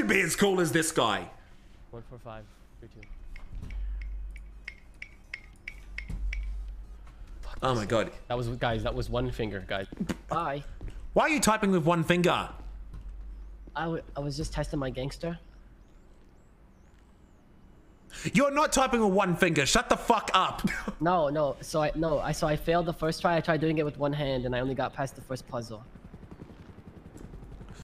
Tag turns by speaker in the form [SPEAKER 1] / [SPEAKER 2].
[SPEAKER 1] be as cool as this guy.
[SPEAKER 2] 145, 32.
[SPEAKER 1] Oh my god.
[SPEAKER 2] That was, guys, that was one finger, guys. Bye.
[SPEAKER 1] Why are you typing with one finger?
[SPEAKER 2] I was just testing my gangster.
[SPEAKER 1] You're not typing with one finger. Shut the fuck up.
[SPEAKER 2] No. So I failed the first try. I tried doing it with one hand, and I only got past the first puzzle.